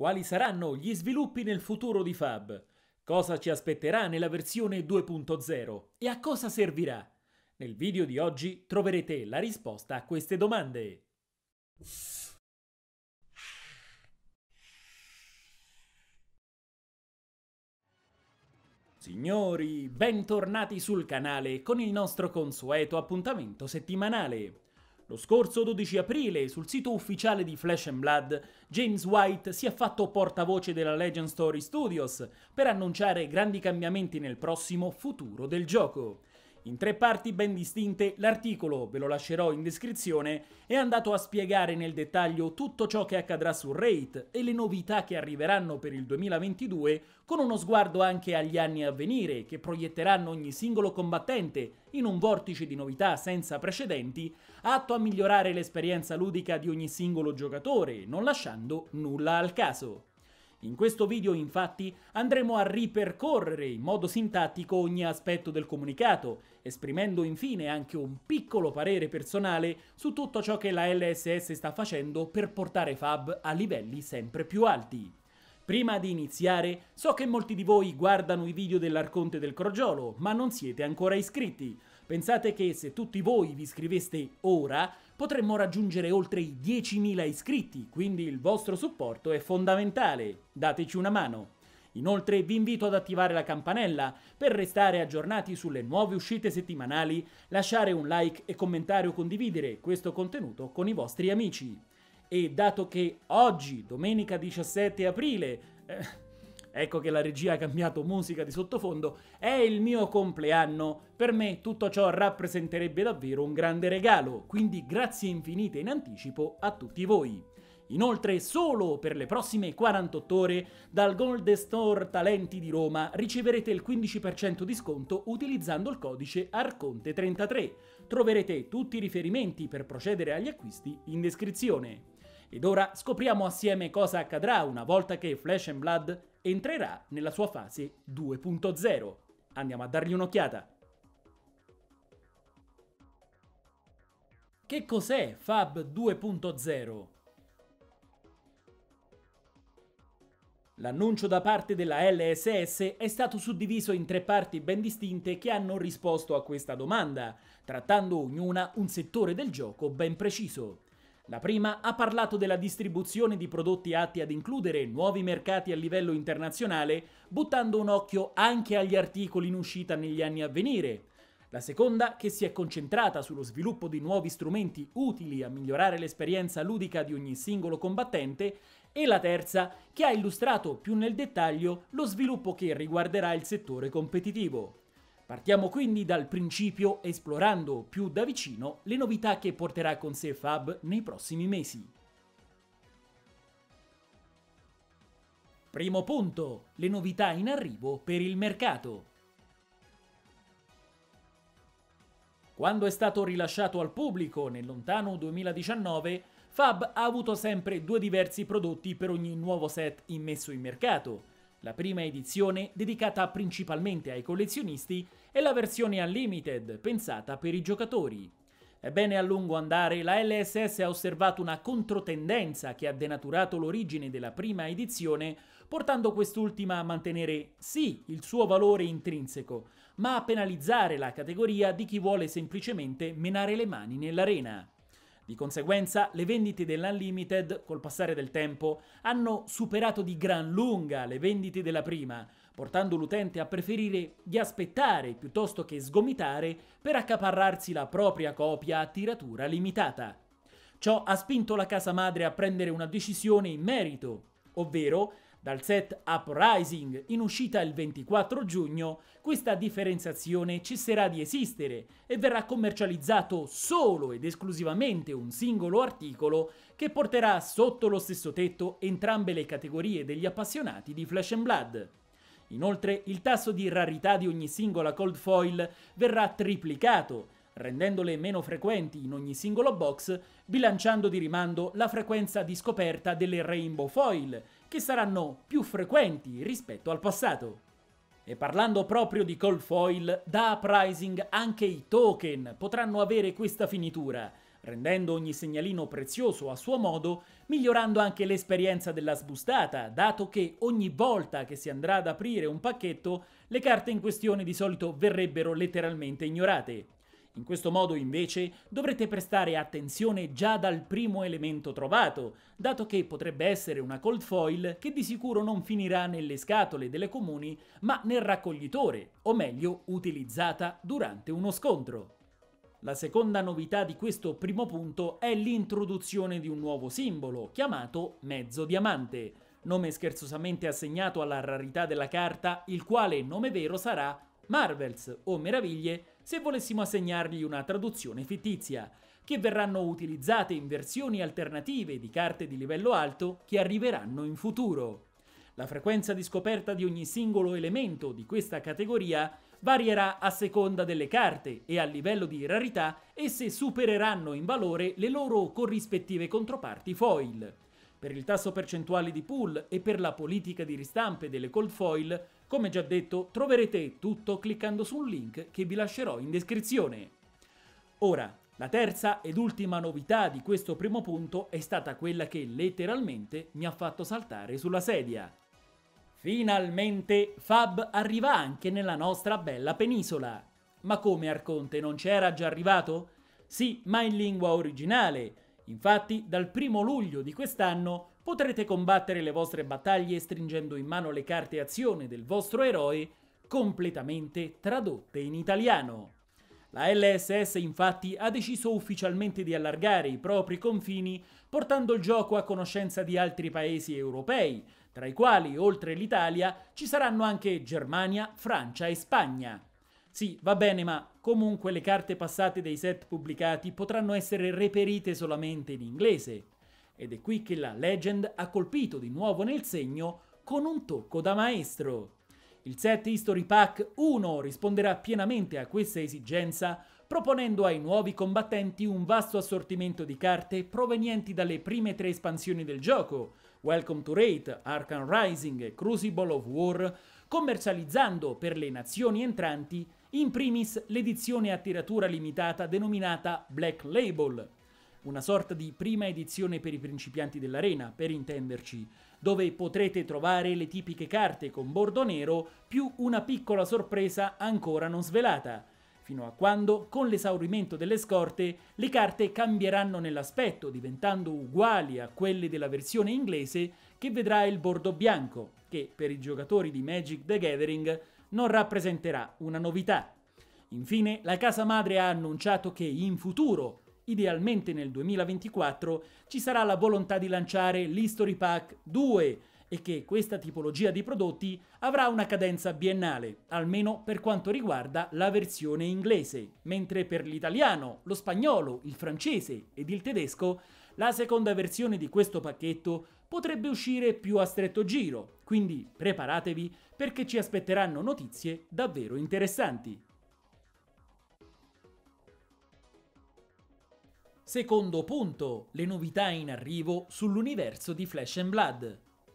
Quali saranno gli sviluppi nel futuro di Fab? Cosa ci aspetterà nella versione 2.0 e a cosa servirà? Nel video di oggi troverete la risposta a queste domande. Signori, bentornati sul canale con il nostro consueto appuntamento settimanale. Lo scorso 12 aprile, sul sito ufficiale di Flesh and Blood, James White si è fatto portavoce della Legend Story Studios per annunciare grandi cambiamenti nel prossimo futuro del gioco. In 3 parti ben distinte, l'articolo, ve lo lascerò in descrizione, è andato a spiegare nel dettaglio tutto ciò che accadrà su Wraith e le novità che arriveranno per il 2022, con uno sguardo anche agli anni a venire, che proietteranno ogni singolo combattente in un vortice di novità senza precedenti, atto a migliorare l'esperienza ludica di ogni singolo giocatore, non lasciando nulla al caso. In questo video infatti andremo a ripercorrere in modo sintattico ogni aspetto del comunicato, esprimendo infine anche un piccolo parere personale su tutto ciò che la LSS sta facendo per portare Fab a livelli sempre più alti. Prima di iniziare, so che molti di voi guardano i video dell'Arconte del Crogiolo, ma non siete ancora iscritti. Pensate che se tutti voi vi iscriveste ora, potremmo raggiungere oltre i 10.000 iscritti, quindi il vostro supporto è fondamentale. Dateci una mano. Inoltre vi invito ad attivare la campanella per restare aggiornati sulle nuove uscite settimanali, lasciare un like e commentare o condividere questo contenuto con i vostri amici. E dato che oggi, domenica 17 aprile, ecco che la regia ha cambiato musica di sottofondo, è il mio compleanno, per me tutto ciò rappresenterebbe davvero un grande regalo, quindi grazie infinite in anticipo a tutti voi. Inoltre, solo per le prossime 48 ore, dal Gold Store Talenti di Roma riceverete il 15% di sconto utilizzando il codice ARCONTE33. Troverete tutti i riferimenti per procedere agli acquisti in descrizione. Ed ora scopriamo assieme cosa accadrà una volta che Flesh and Blood entrerà nella sua fase 2.0. Andiamo a dargli un'occhiata. Che cos'è Fab 2.0? L'annuncio da parte della LSS è stato suddiviso in 3 parti ben distinte che hanno risposto a questa domanda, trattando ognuna un settore del gioco ben preciso. La prima ha parlato della distribuzione di prodotti atti ad includere nuovi mercati a livello internazionale, buttando un occhio anche agli articoli in uscita negli anni a venire. La seconda, che si è concentrata sullo sviluppo di nuovi strumenti utili a migliorare l'esperienza ludica di ogni singolo combattente, e la terza, che ha illustrato più nel dettaglio lo sviluppo che riguarderà il settore competitivo. Partiamo quindi dal principio, esplorando più da vicino le novità che porterà con sé Fab nei prossimi mesi. Primo punto, le novità in arrivo per il mercato. Quando è stato rilasciato al pubblico nel lontano 2019, Fab ha avuto sempre 2 diversi prodotti per ogni nuovo set immesso in mercato. La prima edizione, dedicata principalmente ai collezionisti, è la versione Unlimited, pensata per i giocatori. Ebbene, a lungo andare, la LSS ha osservato una controtendenza che ha denaturato l'origine della prima edizione, portando quest'ultima a mantenere sì il suo valore intrinseco, ma a penalizzare la categoria di chi vuole semplicemente menare le mani nell'arena. Di conseguenza, le vendite dell'Unlimited, col passare del tempo, hanno superato di gran lunga le vendite della prima, portando l'utente a preferire di aspettare piuttosto che sgomitare per accaparrarsi la propria copia a tiratura limitata. Ciò ha spinto la casa madre a prendere una decisione in merito, ovvero dal set Uprising in uscita il 24 giugno, questa differenziazione cesserà di esistere e verrà commercializzato solo ed esclusivamente un singolo articolo che porterà sotto lo stesso tetto entrambe le categorie degli appassionati di Flesh and Blood. Inoltre, il tasso di rarità di ogni singola cold foil verrà triplicato, rendendole meno frequenti in ogni singolo box, bilanciando di rimando la frequenza di scoperta delle Rainbow Foil, che saranno più frequenti rispetto al passato. E parlando proprio di cold foil, da Uprising anche i token potranno avere questa finitura, rendendo ogni segnalino prezioso a suo modo, migliorando anche l'esperienza della sbustata, dato che ogni volta che si andrà ad aprire un pacchetto, le carte in questione di solito verrebbero letteralmente ignorate. In questo modo invece dovrete prestare attenzione già dal primo elemento trovato, dato che potrebbe essere una cold foil che di sicuro non finirà nelle scatole delle comuni ma nel raccoglitore, o meglio utilizzata durante uno scontro. La seconda novità di questo primo punto è l'introduzione di un nuovo simbolo, chiamato mezzo diamante, nome scherzosamente assegnato alla rarità della carta, il quale nome vero sarà Marvels o Meraviglie se volessimo assegnargli una traduzione fittizia, che verranno utilizzate in versioni alternative di carte di livello alto che arriveranno in futuro. La frequenza di scoperta di ogni singolo elemento di questa categoria varierà a seconda delle carte e a livello di rarità esse supereranno in valore le loro corrispettive controparti foil. Per il tasso percentuale di pool e per la politica di ristampe delle cold foil, come già detto, troverete tutto cliccando sul link che vi lascerò in descrizione. Ora, la terza ed ultima novità di questo primo punto è stata quella che letteralmente mi ha fatto saltare sulla sedia. Finalmente Fab arriva anche nella nostra bella penisola. Ma come Arconte non c'era già arrivato? Sì, ma in lingua originale. Infatti, dal 1 luglio di quest'anno potrete combattere le vostre battaglie stringendo in mano le carte azione del vostro eroe, completamente tradotte in italiano. La LSS infatti ha deciso ufficialmente di allargare i propri confini, portando il gioco a conoscenza di altri paesi europei, tra i quali, oltre l'Italia, ci saranno anche Germania, Francia e Spagna. Sì, va bene, ma comunque le carte passate dei set pubblicati potranno essere reperite solamente in inglese. Ed è qui che la Legend ha colpito di nuovo nel segno con un tocco da maestro. Il set History Pack 1 risponderà pienamente a questa esigenza, proponendo ai nuovi combattenti un vasto assortimento di carte provenienti dalle prime 3 espansioni del gioco, Welcome to Wraith, Arkham Rising e Crucible of War, commercializzando per le nazioni entranti in primis l'edizione a tiratura limitata denominata Black Label, una sorta di prima edizione per i principianti dell'arena, per intenderci, dove potrete trovare le tipiche carte con bordo nero più una piccola sorpresa ancora non svelata, fino a quando, con l'esaurimento delle scorte, le carte cambieranno nell'aspetto, diventando uguali a quelle della versione inglese che vedrà il bordo bianco, che per i giocatori di Magic the Gathering non rappresenterà una novità. Infine, la casa madre ha annunciato che in futuro, idealmente nel 2024, ci sarà la volontà di lanciare l'History Pack 2 e che questa tipologia di prodotti avrà una cadenza biennale, almeno per quanto riguarda la versione inglese, mentre per l'italiano, lo spagnolo, il francese ed il tedesco la seconda versione di questo pacchetto potrebbe uscire più a stretto giro, quindi preparatevi perché ci aspetteranno notizie davvero interessanti. Secondo punto, le novità in arrivo sull'universo di Flesh and Blood.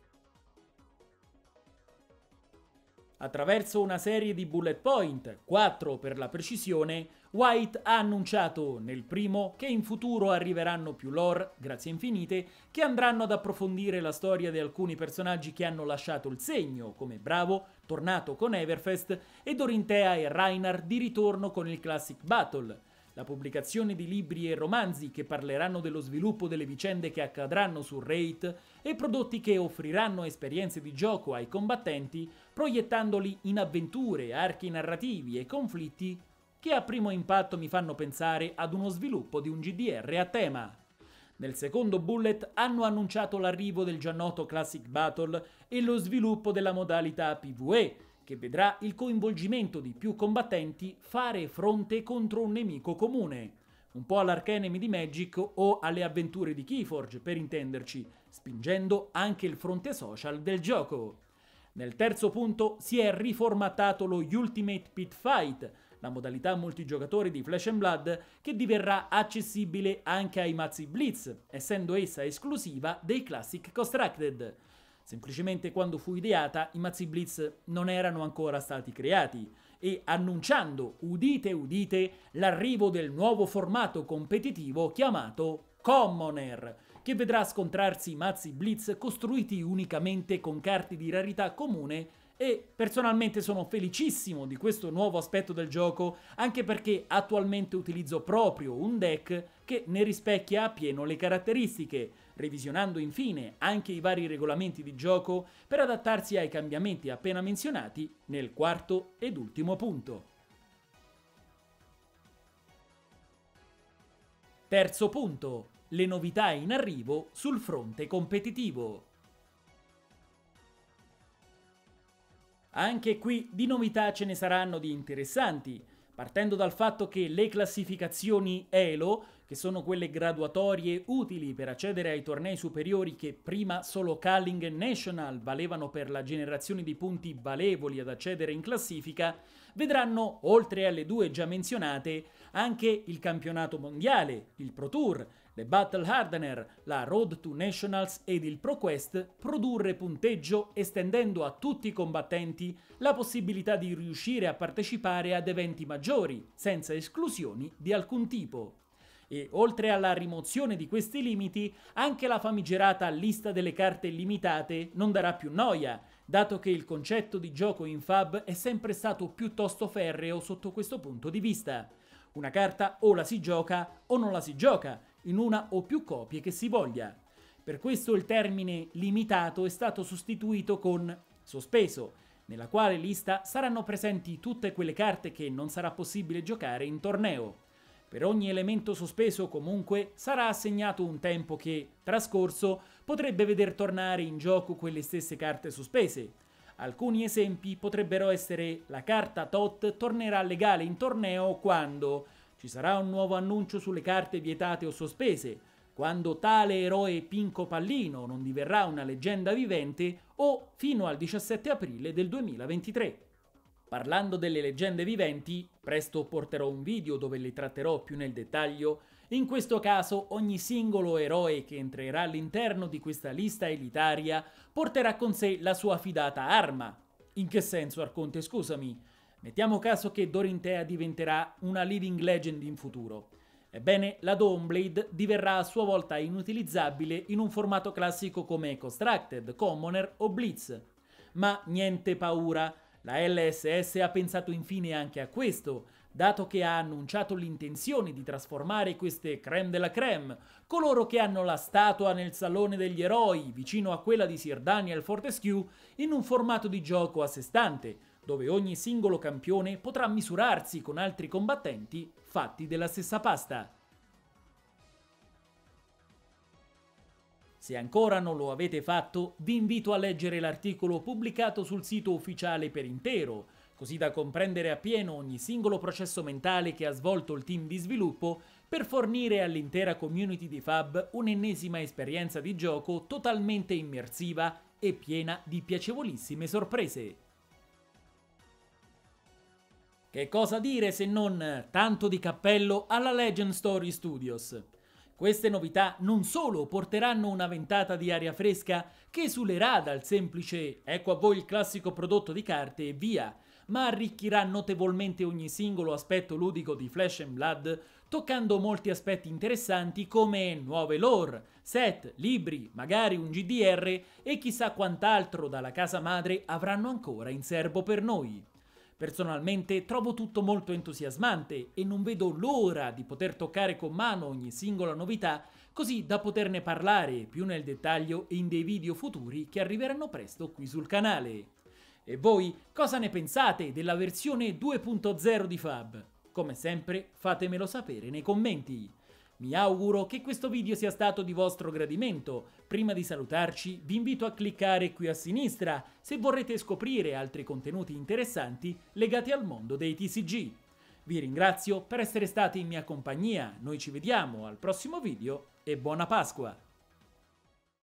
Attraverso una serie di bullet point, 4 per la precisione, White ha annunciato nel primo che in futuro arriveranno più lore, grazie infinite, che andranno ad approfondire la storia di alcuni personaggi che hanno lasciato il segno, come Bravo, tornato con Everfest, e Dorinthea e Reinhard di ritorno con il Classic Battle. La pubblicazione di libri e romanzi che parleranno dello sviluppo delle vicende che accadranno su Wraith e prodotti che offriranno esperienze di gioco ai combattenti, proiettandoli in avventure, archi narrativi e conflitti che a primo impatto mi fanno pensare ad uno sviluppo di un GDR a tema. Nel secondo bullet hanno annunciato l'arrivo del già noto Classic Battle e lo sviluppo della modalità PvE, che vedrà il coinvolgimento di più combattenti fare fronte contro un nemico comune, un po' all'Arcanemy di Magic o alle avventure di Keyforge, per intenderci, spingendo anche il fronte social del gioco. Nel terzo punto si è riformattato lo Ultimate Pit Fight, la modalità multigiocatore di Flesh and Blood che diverrà accessibile anche ai mazzi Blitz, essendo essa esclusiva dei Classic Constructed. Semplicemente quando fu ideata i mazzi Blitz non erano ancora stati creati e annunciando, udite udite, l'arrivo del nuovo formato competitivo chiamato Commoner, che vedrà scontrarsi mazzi Blitz costruiti unicamente con carte di rarità comune. E personalmente sono felicissimo di questo nuovo aspetto del gioco, anche perché attualmente utilizzo proprio un deck che ne rispecchia appieno le caratteristiche, revisionando infine anche i vari regolamenti di gioco per adattarsi ai cambiamenti appena menzionati nel quarto ed ultimo punto. Terzo punto: le novità in arrivo sul fronte competitivo. Anche qui di novità ce ne saranno di interessanti, partendo dal fatto che le classificazioni Elo, che sono quelle graduatorie utili per accedere ai tornei superiori che prima solo Culling e National valevano per la generazione di punti valevoli ad accedere in classifica, vedranno, oltre alle due già menzionate, anche il campionato mondiale, il Pro Tour, le Battle Hardener, la Road to Nationals ed il ProQuest produrre punteggio, estendendo a tutti i combattenti la possibilità di riuscire a partecipare ad eventi maggiori, senza esclusioni di alcun tipo. E oltre alla rimozione di questi limiti, anche la famigerata lista delle carte limitate non darà più noia, dato che il concetto di gioco in Fab è sempre stato piuttosto ferreo sotto questo punto di vista. Una carta o la si gioca o non la si gioca, in una o più copie che si voglia. Per questo il termine limitato è stato sostituito con sospeso, nella quale lista saranno presenti tutte quelle carte che non sarà possibile giocare in torneo. Per ogni elemento sospeso comunque sarà assegnato un tempo che, trascorso, potrebbe veder tornare in gioco quelle stesse carte sospese. Alcuni esempi potrebbero essere: la carta tot tornerà legale in torneo quando ci sarà un nuovo annuncio sulle carte vietate o sospese, quando tale eroe Pinco Pallino non diverrà una leggenda vivente, o fino al 17 aprile del 2023. Parlando delle leggende viventi, presto porterò un video dove le tratterò più nel dettaglio. In questo caso ogni singolo eroe che entrerà all'interno di questa lista elitaria porterà con sé la sua fidata arma. In che senso, Arconte, scusami? Mettiamo caso che Dorinthea diventerà una Living Legend in futuro. Ebbene, la Dawnblade diverrà a sua volta inutilizzabile in un formato classico come Constructed, Commoner o Blitz. Ma niente paura, la LSS ha pensato infine anche a questo, dato che ha annunciato l'intenzione di trasformare queste crème de la crème, coloro che hanno la statua nel Salone degli Eroi, vicino a quella di Sir Daniel Fortescue, in un formato di gioco a sé stante, dove ogni singolo campione potrà misurarsi con altri combattenti fatti della stessa pasta. Se ancora non lo avete fatto, vi invito a leggere l'articolo pubblicato sul sito ufficiale per intero, così da comprendere appieno ogni singolo processo mentale che ha svolto il team di sviluppo per fornire all'intera community di Fab un'ennesima esperienza di gioco totalmente immersiva e piena di piacevolissime sorprese. Che cosa dire se non tanto di cappello alla Legend Story Studios? Queste novità non solo porteranno una ventata di aria fresca che esulerà dal semplice "ecco a voi il classico prodotto di carte e via", ma arricchirà notevolmente ogni singolo aspetto ludico di Flesh and Blood, toccando molti aspetti interessanti come nuove lore, set, libri, magari un GDR e chissà quant'altro dalla casa madre avranno ancora in serbo per noi. Personalmente trovo tutto molto entusiasmante e non vedo l'ora di poter toccare con mano ogni singola novità, così da poterne parlare più nel dettaglio in dei video futuri che arriveranno presto qui sul canale. E voi cosa ne pensate della versione 2.0 di Fab? Come sempre fatemelo sapere nei commenti. Mi auguro che questo video sia stato di vostro gradimento. Prima di salutarci vi invito a cliccare qui a sinistra se vorrete scoprire altri contenuti interessanti legati al mondo dei TCG. Vi ringrazio per essere stati in mia compagnia, noi ci vediamo al prossimo video e buona Pasqua!